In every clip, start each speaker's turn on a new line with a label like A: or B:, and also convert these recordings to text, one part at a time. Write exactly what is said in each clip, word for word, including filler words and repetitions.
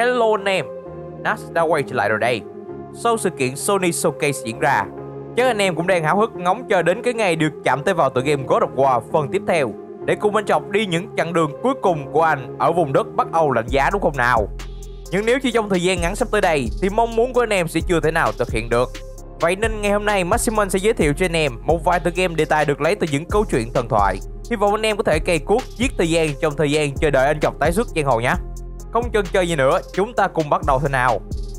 A: Hello anh em, Nash đã quay trở lại rồi đây. Sau sự kiện Sony Showcase diễn ra, chắc anh em cũng đang háo hức ngóng chờ đến cái ngày được chạm tay vào tựa game God of War phần tiếp theo, để cùng anh Trọng đi những chặng đường cuối cùng của anh ở vùng đất Bắc Âu lạnh giá, đúng không nào? Nhưng nếu chỉ trong thời gian ngắn sắp tới đây thì mong muốn của anh em sẽ chưa thể nào thực hiện được. Vậy nên ngày hôm nay Maximum sẽ giới thiệu cho anh em một vài tựa game đề tài được lấy từ những câu chuyện thần thoại. Hy vọng anh em có thể cày cuốc giết thời gian trong thời gian chờ đợi anh Trọng tái xuất giang hồ nhé. Không chần chờ gì nữa, chúng ta cùng bắt đầu thôi nào.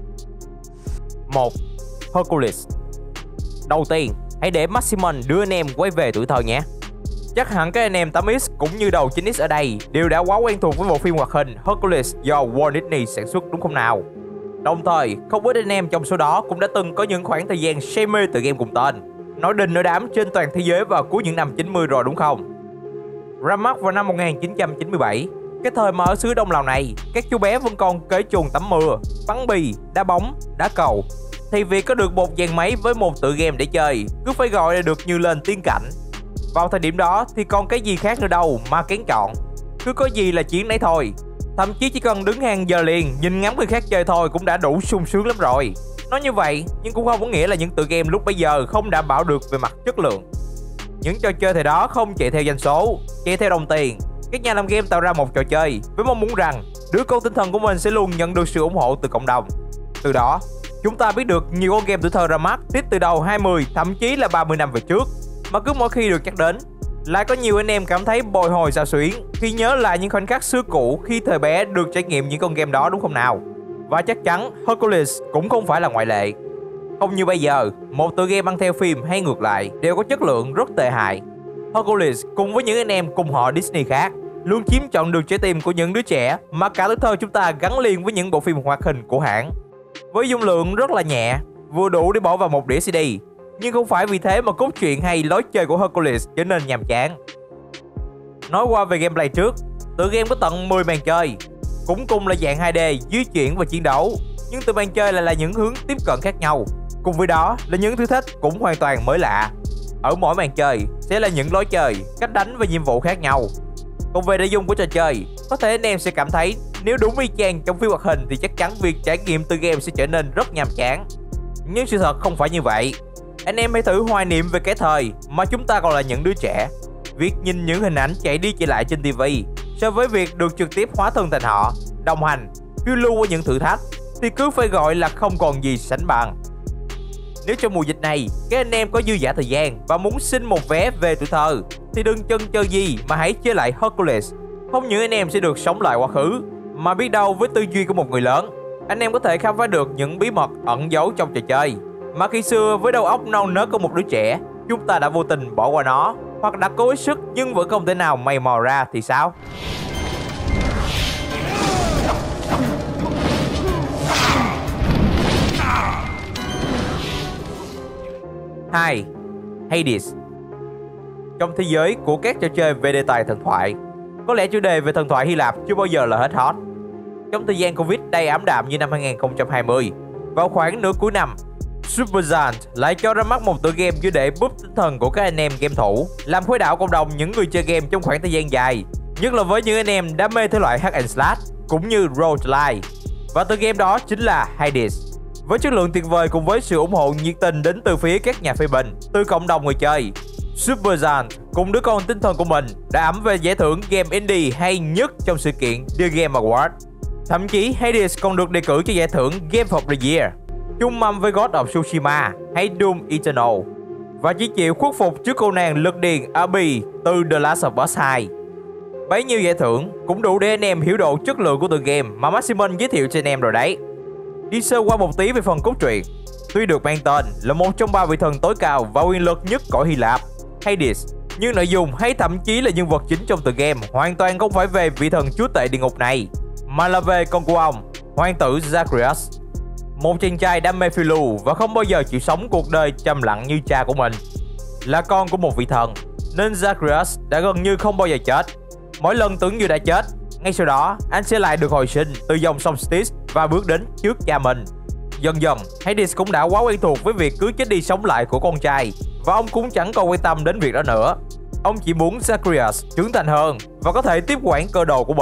A: một. Hercules. Đầu tiên, hãy để Maximum đưa anh em quay về tuổi thơ nhé. Chắc hẳn các anh em tám x cũng như đầu chín x ở đây đều đã quá quen thuộc với bộ phim hoạt hình Hercules do Walt Disney sản xuất, đúng không nào? Đồng thời, không ít anh em trong số đó cũng đã từng có những khoảng thời gian say mê tựa game cùng tên, nói đình nói đám trên toàn thế giới vào cuối những năm chín mươi rồi, đúng không? Ra mắt vào năm một nghìn chín trăm chín mươi bảy, cái thời mà ở xứ Đông Lào này, các chú bé vẫn còn cởi chuồng tắm mưa, bắn bì, đá bóng, đá cầu, thì việc có được một dàn máy với một tựa game để chơi cứ phải gọi là được như lên tiên cảnh. Vào thời điểm đó thì còn cái gì khác nữa đâu mà kén chọn, cứ có gì là chiến nấy thôi. Thậm chí chỉ cần đứng hàng giờ liền nhìn ngắm người khác chơi thôi cũng đã đủ sung sướng lắm rồi. Nói như vậy nhưng cũng không có nghĩa là những tựa game lúc bấy giờ không đảm bảo được về mặt chất lượng. Những trò chơi thời đó không chạy theo doanh số, chạy theo đồng tiền. Các nhà làm game tạo ra một trò chơi với mong muốn rằng đứa con tinh thần của mình sẽ luôn nhận được sự ủng hộ từ cộng đồng. Từ đó, chúng ta biết được nhiều con game tuổi thơ ra mắt tiếp từ đầu hai mươi, thậm chí là ba mươi năm về trước, mà cứ mỗi khi được nhắc đến, lại có nhiều anh em cảm thấy bồi hồi xao xuyến khi nhớ lại những khoảnh khắc xưa cũ khi thời bé được trải nghiệm những con game đó, đúng không nào? Và chắc chắn Hercules cũng không phải là ngoại lệ. Không như bây giờ, một tựa game ăn theo phim hay ngược lại đều có chất lượng rất tệ hại. Hercules cùng với những anh em cùng họ Disney khác luôn chiếm trọn được trái tim của những đứa trẻ mà cả tuổi thơ chúng ta gắn liền với những bộ phim hoạt hình của hãng. Với dung lượng rất là nhẹ, vừa đủ để bỏ vào một đĩa xê đê, nhưng không phải vì thế mà cốt truyện hay lối chơi của Hercules trở nên nhàm chán. Nói qua về gameplay trước, tựa game có tận mười màn chơi, cũng cùng là dạng hai D di chuyển và chiến đấu, nhưng từ màn chơi lại là những hướng tiếp cận khác nhau. Cùng với đó là những thử thách cũng hoàn toàn mới lạ. Ở mỗi màn chơi sẽ là những lối chơi, cách đánh và nhiệm vụ khác nhau. Còn về nội dung của trò chơi, có thể anh em sẽ cảm thấy nếu đúng y chang trong phim hoạt hình thì chắc chắn việc trải nghiệm từ game sẽ trở nên rất nhàm chán. Nhưng sự thật không phải như vậy. Anh em hãy thử hoài niệm về cái thời mà chúng ta còn là những đứa trẻ. Việc nhìn những hình ảnh chạy đi chạy lại trên ti vi so với việc được trực tiếp hóa thân thành họ, đồng hành, phiêu lưu qua những thử thách thì cứ phải gọi là không còn gì sánh bằng. Nếu trong mùa dịch này các anh em có dư dả thời gian và muốn xin một vé về tuổi thơ thì đừng chần chờ gì mà hãy chơi lại Hercules. Không những anh em sẽ được sống lại quá khứ, mà biết đâu với tư duy của một người lớn, anh em có thể khám phá được những bí mật ẩn giấu trong trò chơi mà khi xưa với đầu óc non nớt của một đứa trẻ chúng ta đã vô tình bỏ qua nó, hoặc đã cố hết sức nhưng vẫn không thể nào mày mò ra thì sao? hai. Hades. Trong thế giới của các trò chơi về đề tài thần thoại, có lẽ chủ đề về thần thoại Hy Lạp chưa bao giờ là hết hot. Trong thời gian Covid đầy ảm đạm như năm hai nghìn không trăm hai mươi, vào khoảng nửa cuối năm, Supergiant lại cho ra mắt một tựa game như để búp tinh thần của các anh em game thủ, làm khuấy đảo cộng đồng những người chơi game trong khoảng thời gian dài, nhất là với những anh em đam mê thể loại hack and slash cũng như roguelike. Và tựa game đó chính là Hades. Với chất lượng tuyệt vời cùng với sự ủng hộ nhiệt tình đến từ phía các nhà phê bình, từ cộng đồng người chơi, Supergiant cùng đứa con tinh thần của mình đã ẵm về giải thưởng game indie hay nhất trong sự kiện The Game Award. Thậm chí Hades còn được đề cử cho giải thưởng Game of the Year, chung mâm với God of Tsushima hay Doom Eternal, và chỉ chịu khuất phục trước cô nàng lực điền Abby từ The Last of Us hai. Bấy nhiêu giải thưởng cũng đủ để anh em hiểu độ chất lượng của tựa game mà Maximum giới thiệu cho anh em rồi đấy. Đi sơ qua một tí về phần cốt truyện. Tuy được mang tên là một trong ba vị thần tối cao và quyền lực nhất cõi Hy Lạp, Hades, nhưng nội dung hay thậm chí là nhân vật chính trong tựa game hoàn toàn không phải về vị thần chúa tể địa ngục này, mà là về con của ông, hoàng tử Zagreus, một chàng trai đam mê phiêu lưu và không bao giờ chịu sống cuộc đời trầm lặng như cha của mình. Là con của một vị thần nên Zagreus đã gần như không bao giờ chết. Mỗi lần tưởng như đã chết, ngay sau đó anh sẽ lại được hồi sinh từ dòng sông Styx và bước đến trước cha mình. Dần dần, Hades cũng đã quá quen thuộc với việc cứ chết đi sống lại của con trai, và ông cũng chẳng còn quan tâm đến việc đó nữa. Ông chỉ muốn Zagreus trưởng thành hơn và có thể tiếp quản cơ đồ của mình.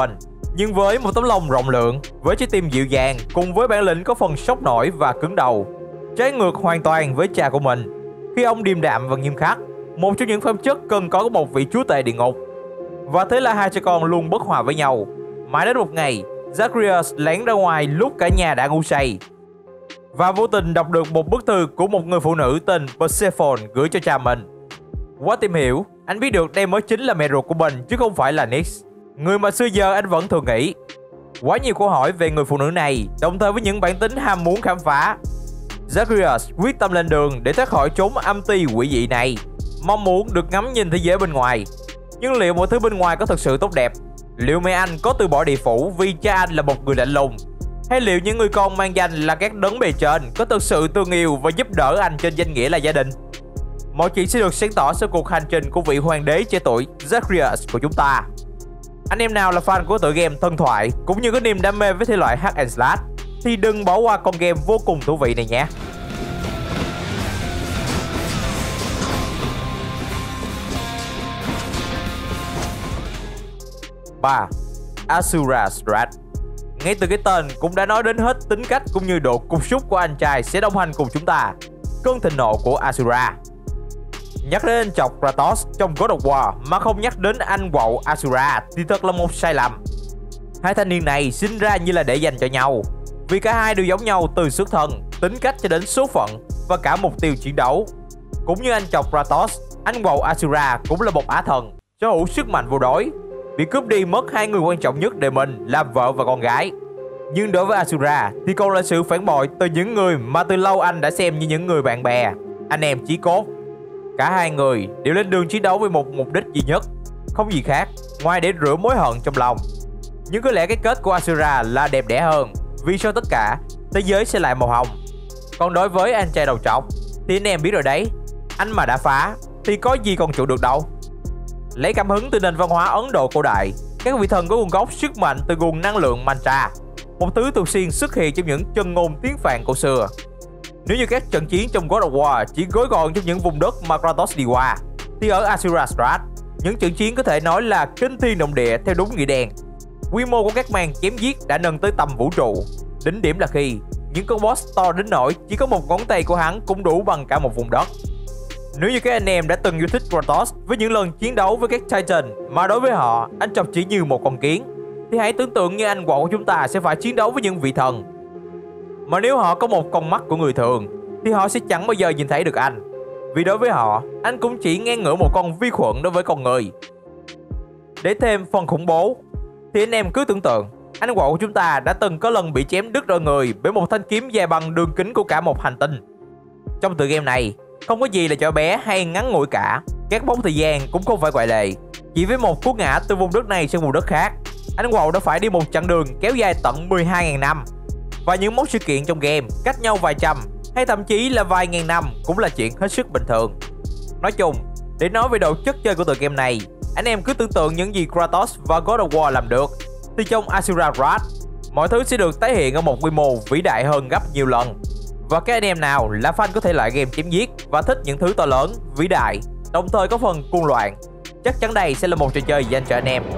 A: Nhưng với một tấm lòng rộng lượng, với trái tim dịu dàng cùng với bản lĩnh có phần sốc nổi và cứng đầu, trái ngược hoàn toàn với cha của mình, khi ông điềm đạm và nghiêm khắc, một trong những phẩm chất cần có của một vị chúa tể địa ngục. Và thế là hai cha con luôn bất hòa với nhau, mãi đến một ngày, Zacharias lén ra ngoài lúc cả nhà đã ngủ say và vô tình đọc được một bức thư của một người phụ nữ tên Persephone gửi cho cha mình. Quá tìm hiểu, anh biết được đây mới chính là mẹ ruột của mình chứ không phải là Nyx, người mà xưa giờ anh vẫn thường nghĩ. Quá nhiều câu hỏi về người phụ nữ này, đồng thời với những bản tính ham muốn khám phá. Zacharias quyết tâm lên đường để thoát khỏi chốn âm ty quỷ dị này, mong muốn được ngắm nhìn thế giới bên ngoài. Nhưng liệu mọi thứ bên ngoài có thực sự tốt đẹp? Liệu mẹ anh có từ bỏ địa phủ vì cha anh là một người lạnh lùng? Hay liệu những người con mang danh là các đấng bề trên có thực sự thương yêu và giúp đỡ anh trên danh nghĩa là gia đình? Mọi chuyện sẽ được sáng tỏ sau cuộc hành trình của vị hoàng đế trẻ tuổi Zacharias của chúng ta. Anh em nào là fan của tựa game thần thoại cũng như có niềm đam mê với thể loại hack and slash thì đừng bỏ qua con game vô cùng thú vị này nhé. ba. Asura's Wrath. Ngay từ cái tên cũng đã nói đến hết tính cách cũng như độ cục súc của anh trai sẽ đồng hành cùng chúng ta, cơn thịnh nộ của Asura. Nhắc đến anh chọc Kratos trong God of War mà không nhắc đến anh quậu Asura thì thật là một sai lầm. Hai thanh niên này sinh ra như là để dành cho nhau, vì cả hai đều giống nhau từ xuất thân, tính cách cho đến số phận và cả mục tiêu chiến đấu. Cũng như anh chọc Kratos, anh quậu Asura cũng là một ả thần sở hữu sức mạnh vô đối, bị cướp đi mất hai người quan trọng nhất đời mình là vợ và con gái. Nhưng đối với Asura thì còn là sự phản bội từ những người mà từ lâu anh đã xem như những người bạn bè, anh em chí cốt. Cả hai người đều lên đường chiến đấu với một mục đích duy nhất, không gì khác ngoài để rửa mối hận trong lòng. Nhưng có lẽ cái kết của Asura là đẹp đẽ hơn, vì sau tất cả, thế giới sẽ lại màu hồng. Còn đối với anh trai đầu trọc thì anh em biết rồi đấy, anh mà đã phá thì có gì còn trụ được đâu. Lấy cảm hứng từ nền văn hóa Ấn Độ cổ đại, các vị thần có nguồn gốc sức mạnh từ nguồn năng lượng mantra, một thứ thường xuyên xuất hiện trong những chân ngôn tiếng Phạn cổ xưa. Nếu như các trận chiến trong God of War chỉ gói gọn trong những vùng đất mà Kratos đi qua, thì ở Asura's Wrath, những trận chiến có thể nói là kinh thiên động địa theo đúng nghĩa đen. Quy mô của các màn chém giết đã nâng tới tầm vũ trụ. Đỉnh điểm là khi những con boss to đến nỗi chỉ có một ngón tay của hắn cũng đủ bằng cả một vùng đất. Nếu như các anh em đã từng yêu thích Kratos với những lần chiến đấu với các Titan mà đối với họ anh chọc chỉ như một con kiến, thì hãy tưởng tượng như anh quậu của chúng ta sẽ phải chiến đấu với những vị thần. Mà nếu họ có một con mắt của người thường thì họ sẽ chẳng bao giờ nhìn thấy được anh, vì đối với họ anh cũng chỉ ngang ngửa một con vi khuẩn đối với con người. Để thêm phần khủng bố thì anh em cứ tưởng tượng anh quậu của chúng ta đã từng có lần bị chém đứt đôi người bởi một thanh kiếm dài bằng đường kính của cả một hành tinh. Trong tựa game này không có gì là nhỏ bé hay ngắn ngủi cả, các bóng thời gian cũng không phải ngoại lệ. Chỉ với một cú ngã từ vùng đất này sang vùng đất khác, anh quậu đã phải đi một chặng đường kéo dài tận mười hai nghìn năm. Và những mốc sự kiện trong game cách nhau vài trăm hay thậm chí là vài ngàn năm cũng là chuyện hết sức bình thường. Nói chung, để nói về độ chất chơi của tựa game này, anh em cứ tưởng tượng những gì Kratos và God of War làm được, thì trong Asura's Wrath, mọi thứ sẽ được tái hiện ở một quy mô vĩ đại hơn gấp nhiều lần. Và các anh em nào là fan của thể loại game chém giết và thích những thứ to lớn, vĩ đại, đồng thời có phần cuồng loạn, chắc chắn đây sẽ là một trò chơi dành cho anh em.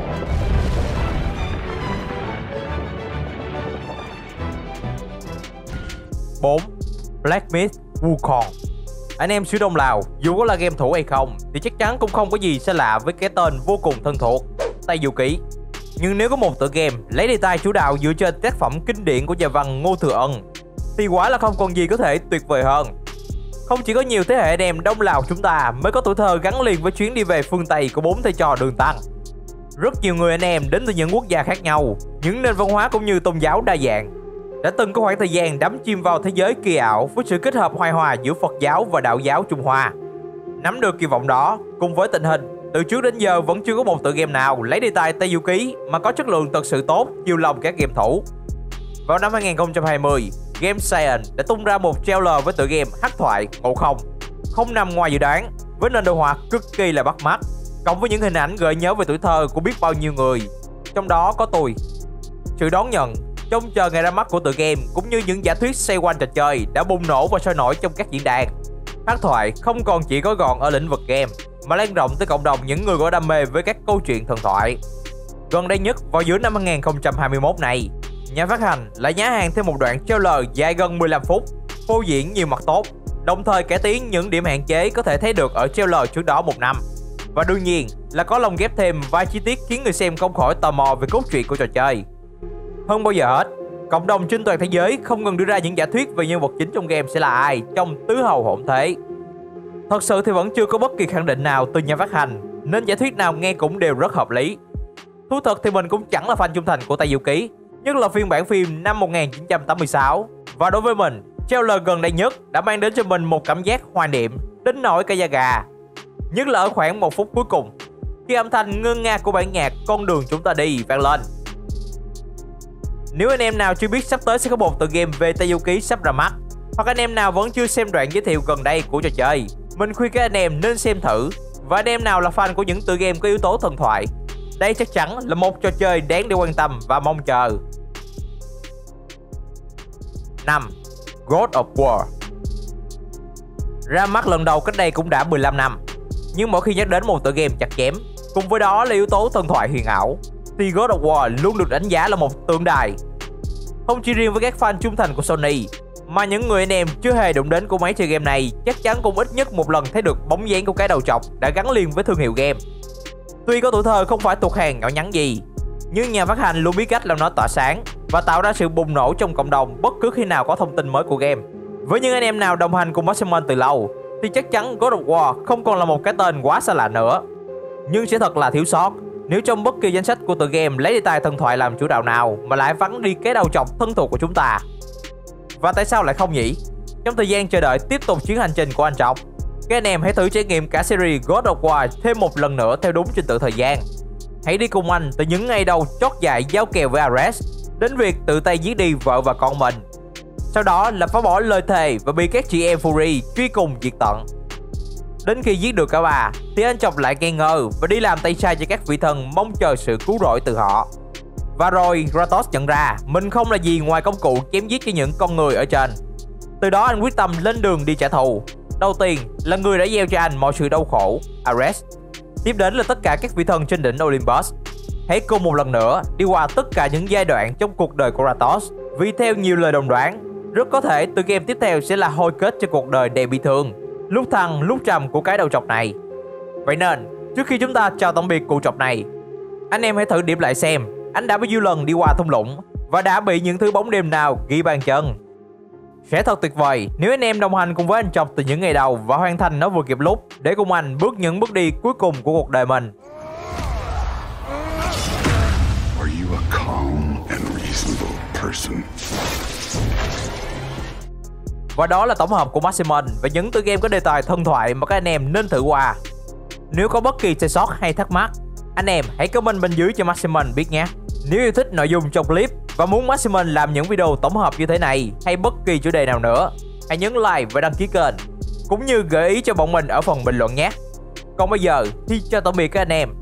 A: bốn. Black Myth: Wukong. Anh em xứ Đông Lào, dù có là game thủ hay không thì chắc chắn cũng không có gì xa lạ với cái tên vô cùng thân thuộc, Tây Du Ký. Nhưng nếu có một tựa game lấy đề tài chủ đạo dựa trên tác phẩm kinh điển của nhà văn Ngô Thừa Ân thì quả là không còn gì có thể tuyệt vời hơn. Không chỉ có nhiều thế hệ anh em Đông Lào chúng ta mới có tuổi thơ gắn liền với chuyến đi về phương Tây của bốn thầy trò Đường Tăng. Rất nhiều người anh em đến từ những quốc gia khác nhau, những nền văn hóa cũng như tôn giáo đa dạng, đã từng có khoảng thời gian đắm chìm vào thế giới kỳ ảo với sự kết hợp hài hòa giữa Phật giáo và đạo giáo Trung Hoa. Nắm được kỳ vọng đó, cùng với tình hình từ trước đến giờ vẫn chưa có một tựa game nào lấy đề tài Tây Du Ký mà có chất lượng thật sự tốt chiều lòng các game thủ. Vào năm hai nghìn không trăm hai mươi, Game Science đã tung ra một trailer với tựa game Hắc Thoại Ngộ Không, không nằm ngoài dự đoán, với nền đồ họa cực kỳ là bắt mắt, cộng với những hình ảnh gợi nhớ về tuổi thơ của biết bao nhiêu người, trong đó có tôi. Sự đón nhận, trông chờ ngày ra mắt của tựa game cũng như những giả thuyết xoay quanh trò chơi đã bùng nổ và sôi nổi trong các diễn đàn. Hắc Thoại không còn chỉ gói gọn ở lĩnh vực game mà lan rộng tới cộng đồng những người có đam mê với các câu chuyện thần thoại. Gần đây nhất vào giữa năm hai nghìn không trăm hai mươi mốt này, nhà phát hành lại nhá hàng thêm một đoạn trailer dài gần mười lăm phút, phô diễn nhiều mặt tốt, đồng thời cải tiến những điểm hạn chế có thể thấy được ở trailer trước đó một năm. Và đương nhiên là có lồng ghép thêm vài chi tiết khiến người xem không khỏi tò mò về cốt truyện của trò chơi. Hơn bao giờ hết, cộng đồng trên toàn thế giới không ngừng đưa ra những giả thuyết về nhân vật chính trong game sẽ là ai trong tứ hầu hỗn thế. Thật sự thì vẫn chưa có bất kỳ khẳng định nào từ nhà phát hành, nên giả thuyết nào nghe cũng đều rất hợp lý. Thú thật thì mình cũng chẳng là fan trung thành của Tây Du Ký, nhất là phiên bản phim năm một nghìn chín trăm tám mươi sáu. Và đối với mình, trailer gần đây nhất đã mang đến cho mình một cảm giác hoài niệm đến nỗi cả da gà. Nhất là ở khoảng một phút cuối cùng, khi âm thanh ngân nga của bản nhạc Con đường chúng ta đi vang lên. Nếu anh em nào chưa biết sắp tới sẽ có một tựa game về Tây Du Ký sắp ra mắt, hoặc anh em nào vẫn chưa xem đoạn giới thiệu gần đây của trò chơi, mình khuyên các anh em nên xem thử. Và anh em nào là fan của những tựa game có yếu tố thần thoại, đây chắc chắn là một trò chơi đáng để quan tâm và mong chờ. năm. God of War. Ra mắt lần đầu cách đây cũng đã mười lăm năm, nhưng mỗi khi nhắc đến một tựa game chặt chém, cùng với đó là yếu tố thần thoại huyền ảo, thì God of War luôn được đánh giá là một tượng đài. Không chỉ riêng với các fan trung thành của Sony, mà những người anh em chưa hề đụng đến của máy chơi game này chắc chắn cũng ít nhất một lần thấy được bóng dáng của cái đầu trọc đã gắn liền với thương hiệu game. Tuy có tuổi thơ không phải thuộc hàng nhỏ nhắn gì, nhưng nhà phát hành luôn biết cách làm nó tỏa sáng và tạo ra sự bùng nổ trong cộng đồng bất cứ khi nào có thông tin mới của game. Với những anh em nào đồng hành cùng Maximum từ lâu, thì chắc chắn God of War không còn là một cái tên quá xa lạ nữa. Nhưng sẽ thật là thiếu sót nếu trong bất kỳ danh sách của tựa game lấy đề tài thần thoại làm chủ đạo nào mà lại vắng đi cái đầu trọc thân thuộc của chúng ta. Và tại sao lại không nhỉ? Trong thời gian chờ đợi tiếp tục chuyến hành trình của anh Trọc, các anh em hãy thử trải nghiệm cả series God of War thêm một lần nữa theo đúng trình tự thời gian. Hãy đi cùng anh từ những ngày đầu chót dại giao kèo với Ares đến việc tự tay giết đi vợ và con mình. Sau đó là phá bỏ lời thề và bị các chị em Fury truy cùng diệt tận. Đến khi giết được cả bà thì anh Trọc lại nghi ngờ và đi làm tay sai cho các vị thần, mong chờ sự cứu rỗi từ họ. Và rồi Kratos nhận ra mình không là gì ngoài công cụ chém giết cho những con người ở trên. Từ đó anh quyết tâm lên đường đi trả thù. Đầu tiên là người đã gieo cho anh mọi sự đau khổ, Ares. Tiếp đến là tất cả các vị thần trên đỉnh Olympus. Hãy cùng một lần nữa đi qua tất cả những giai đoạn trong cuộc đời của Kratos, vì theo nhiều lời đồn đoán, rất có thể tựa game tiếp theo sẽ là hồi kết cho cuộc đời đầy bi thương, lúc thăng lúc trầm của cái đầu trọc này. Vậy nên trước khi chúng ta chào tạm biệt cụ trọc này, anh em hãy thử điểm lại xem anh đã bao nhiêu lần đi qua thung lũng và đã bị những thứ bóng đêm nào ghi bàn chân. Sẽ thật tuyệt vời nếu anh em đồng hành cùng với anh Trọc từ những ngày đầu và hoàn thành nó vừa kịp lúc để cùng anh bước những bước đi cuối cùng của cuộc đời mình.
B: Are you a calm and reasonable person?
A: Và đó là tổng hợp của Maximum và những tựa game có đề tài thần thoại mà các anh em nên thử qua. Nếu có bất kỳ sai sót hay thắc mắc, anh em hãy comment bên dưới cho Maximum biết nhé. Nếu yêu thích nội dung trong clip và muốn Maximum làm những video tổng hợp như thế này hay bất kỳ chủ đề nào nữa, hãy nhấn like và đăng ký kênh, cũng như gợi ý cho bọn mình ở phần bình luận nhé. Còn bây giờ thì chào tạm biệt các anh em.